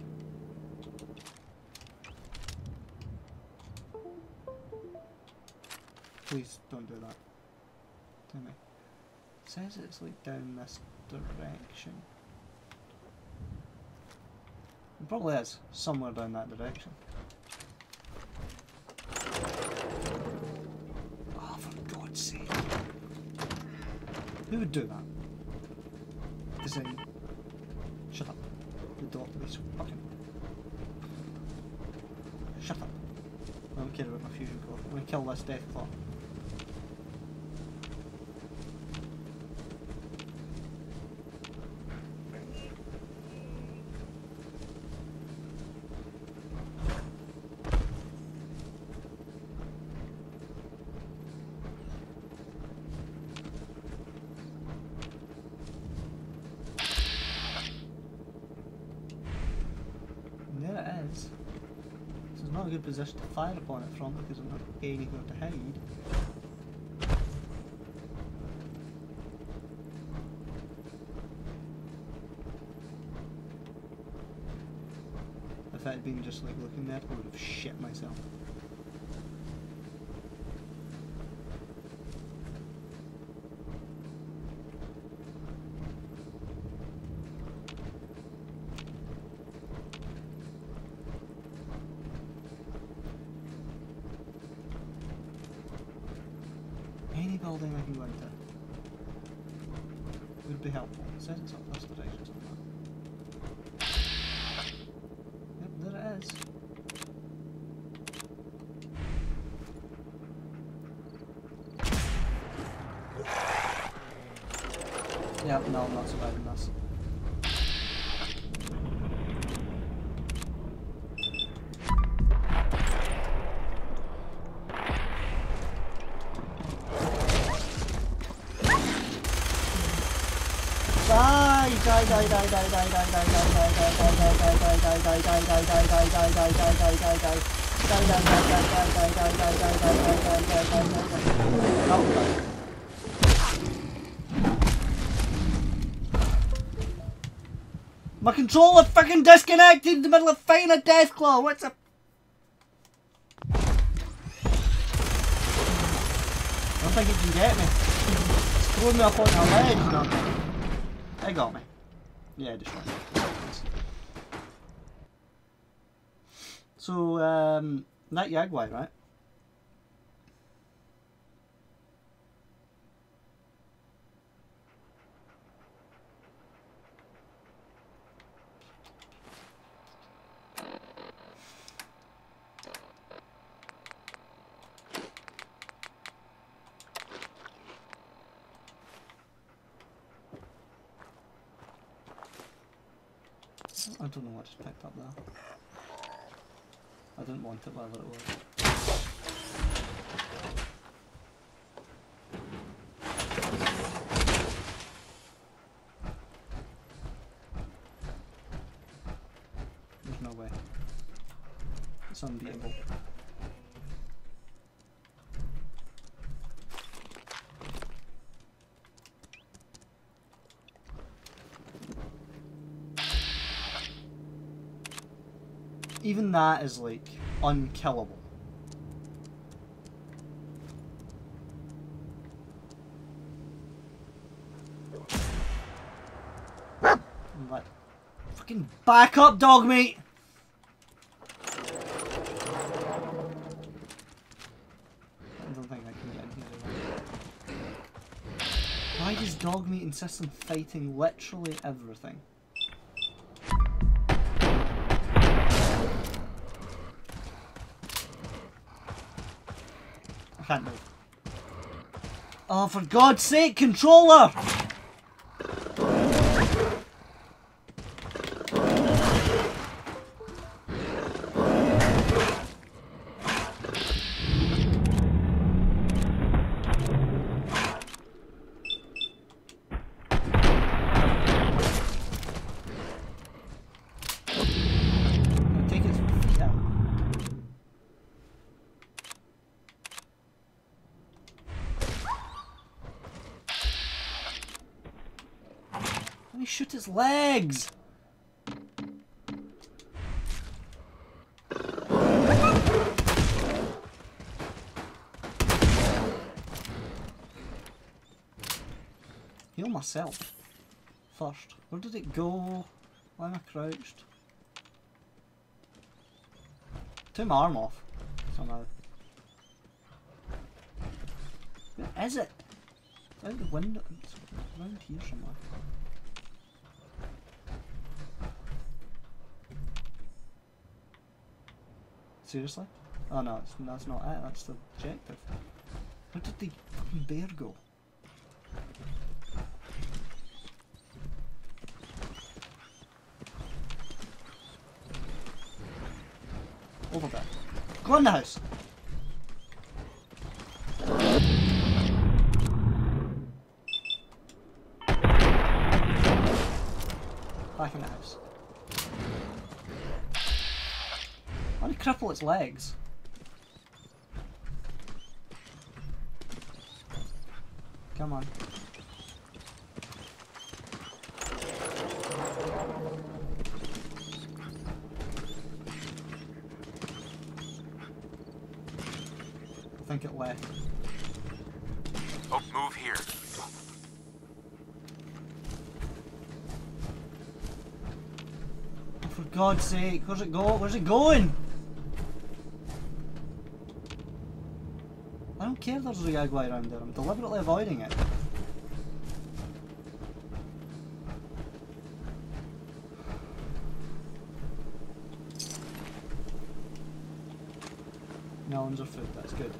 Please don't do that to me. It says it's like down this direction. It probably is somewhere down that direction. Oh, for God's sake. Who would do that? Design. Shut up. The door, please. Fucking. Shut up. I don't care about my fusion core. I'm gonna kill this Deathclaw. Not a good position to fire upon it from because I'm not anywhere to hide. If I had been just like looking there, I would have shit myself. Building I can go into would be helpful. It says it's up this direction somewhere. Yep, there it is. Yep, no, I'm not surviving this. Die, die, die, die, die, die, die, die, my controller fucking disconnected in the middle of fighting a Deathclaw. What's a? I don't think it can get me. It's throwing me up on a ledge, no. They got me. Yeah, destroyed me. So, um, that Yagwai, right? I don't know what just picked up there. I didn't want it, whatever it was. There's no way. It's unbeatable. Even that is like unkillable. Like, fucking back up, dog meat! I don't think I can get in here. Why does dog meat insist on fighting literally everything? I can't move. Oh, for God's sake, controller! Take his feet out. Let me shoot his legs! Heal myself first. Where did it go? Why am I crouched? Took my arm off somehow. Where is it? It's out the window. It's around here somewhere. Seriously? Oh no, it's, that's not it. That's the objective. Where did the fucking bear go? Over there. Go in the house! Back in the house. I want to cripple its legs. Come on. I think it left. Oh, move here. Oh, for God's sake, where's it go? Where's it going? I don't care if there's a Yagwai around there, I'm deliberately avoiding it. Melons are food, that's good.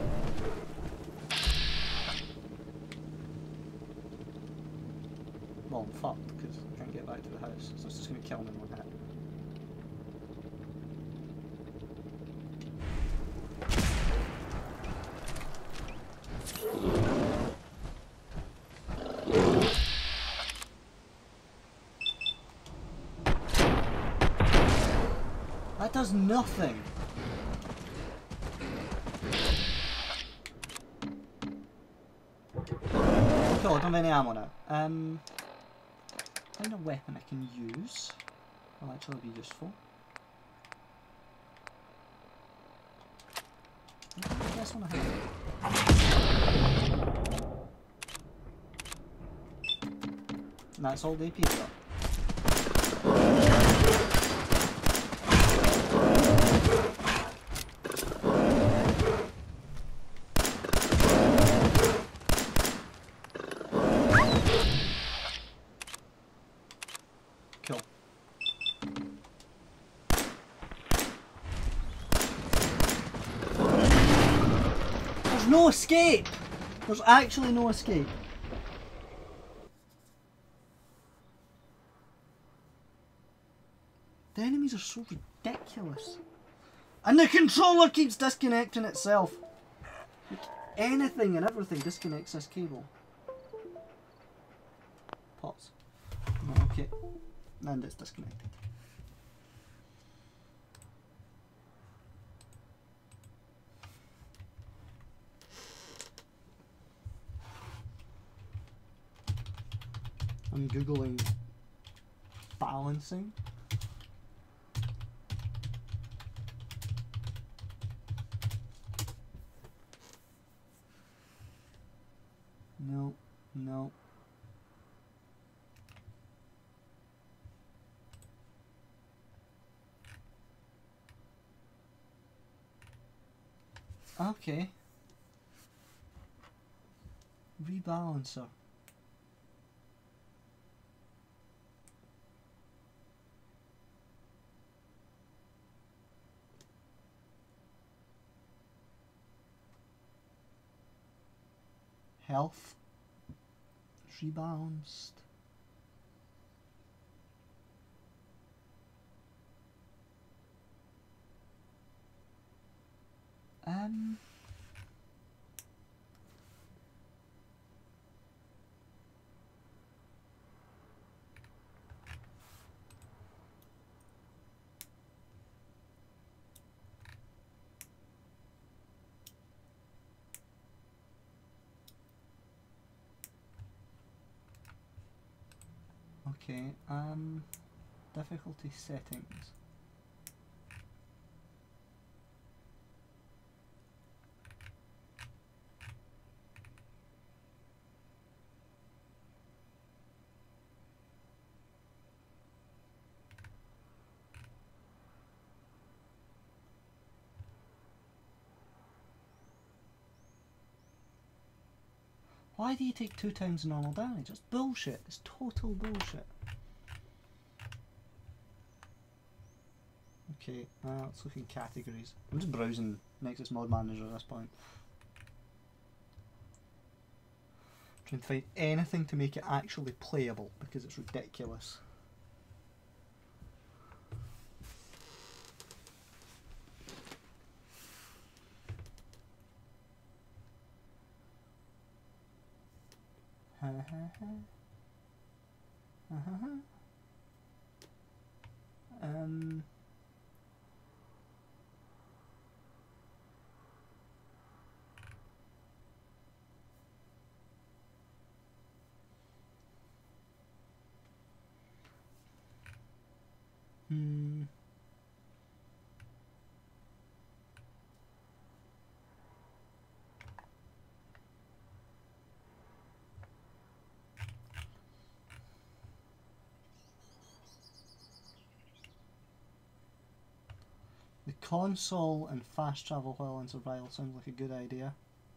Well, I'm fucked because I can't get back to the house, so it's just going to kill me in one hit. That does nothing. Cool, I don't have any ammo now. Um, find a weapon I can use. Will actually be useful. I think the best one I have. And that's all the A P I've got. Cool. There's no escape! There's actually no escape. The enemies are so ridiculous. And the controller keeps disconnecting itself. Like anything and everything disconnects this cable. Pause. Okay. And it's disconnected. I'm googling balancing. No, no. Okay. Rebalancer. Health. Rebalanced. Um. Okay, um, difficulty settings. Why do you take two times the normal damage? It's bullshit. It's total bullshit. Okay, uh, let's look in categories. I'm just browsing Nexus Mod Manager at this point. Trying to find anything to make it actually playable because it's ridiculous. Ha ha ha. Uh huh. Um. Hmm. The console and fast travel while in survival sounds like a good idea.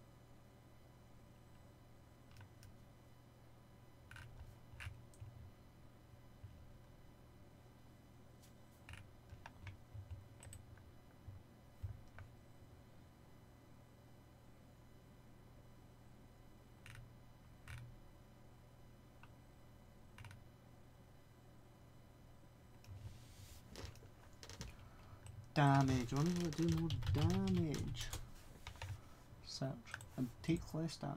Damage. I wonder will it do more damage? Search. And take less damage.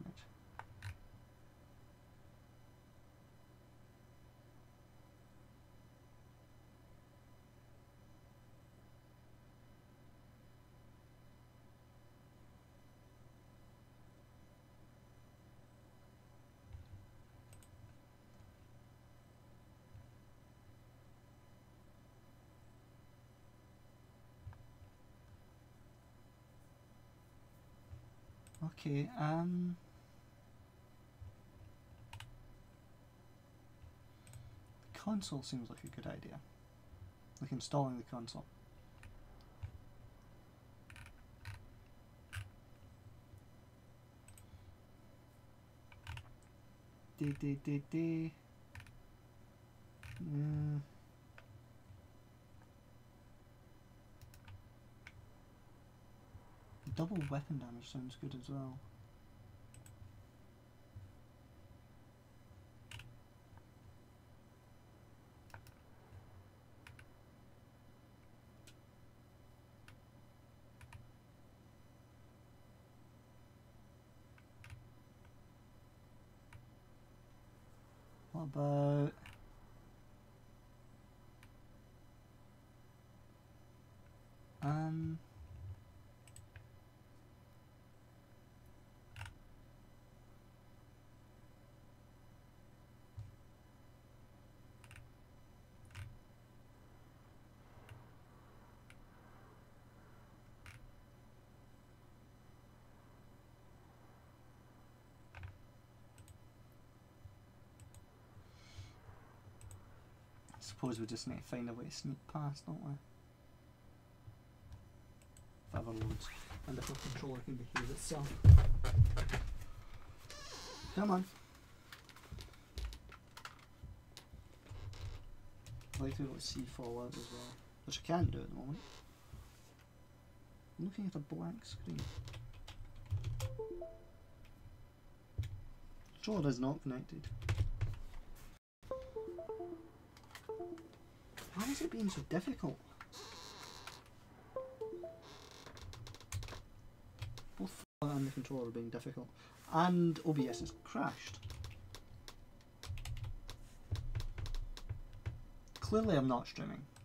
Okay, um... the console seems like a good idea. Like installing the console. D D D D. Mm. Double weapon damage sounds good as well. What about um I suppose we just need to find a way to sneak past, don't we? If ever loads. And if our controller can behave itself. Come on. I'd like to be able to see Fallout as well, which I can't do at the moment. I'm looking at a blank screen. Controller is not connected. Why is it being so difficult? Both Fallout and the controller are being difficult. And O B S has crashed. Clearly I'm not streaming.